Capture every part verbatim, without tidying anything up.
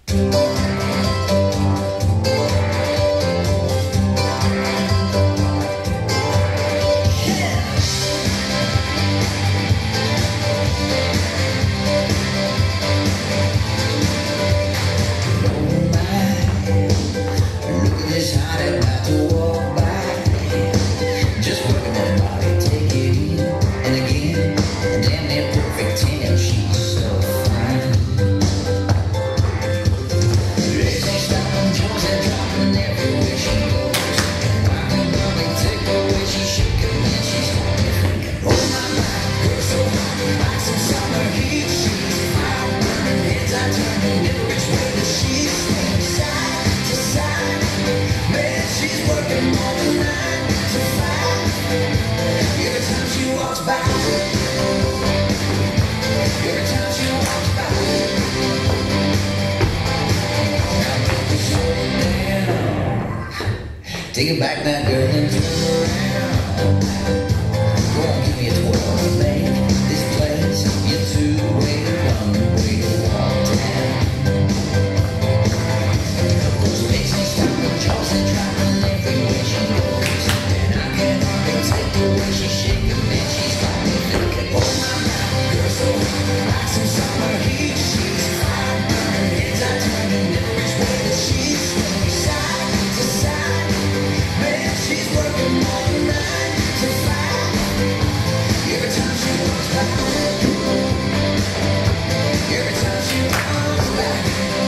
Take it back, that girl, and turn around. Go on, give me a twirl to make this place your two-way, one-way walk down. Those makes me stop the jaws and dropping everywhere she goes. And I can hardly take the way she's shaking, and she's got me thinking, oh my God, girl so hot, like some summer heat. She's fire burning, heads are turning every way that she's swinging side to side. Man, she's working all the night to fight. Every time she walks by, every time she walks back.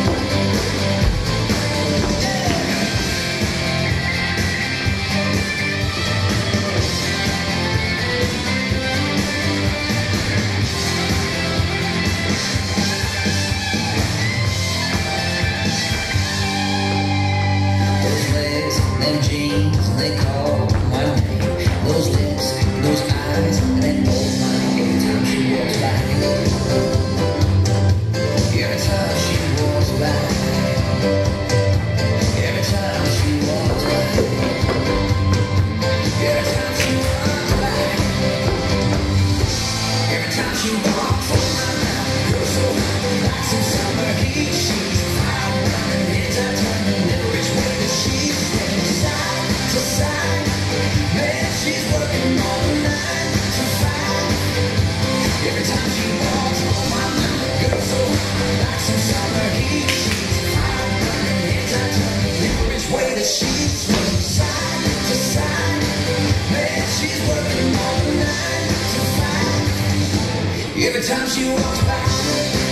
Those legs, them jeans, they call my name. Those lips, those eyes, and they hold my every time she walks by. Every time she walks by. Every time she walks by. Every time she walks by. Every time she walks, oh my God, girl so hot, like some summer heat. She's fire burning, heads are turning every which way that she's swinging side to side. Man, she's working all the night to fight. Every time she walks, oh my God, girl so hot, like some summer heat. She's fire burning, heads are turning every which way that she's swinging side to side. Man, she's working all the night to fight. Every time she walks by.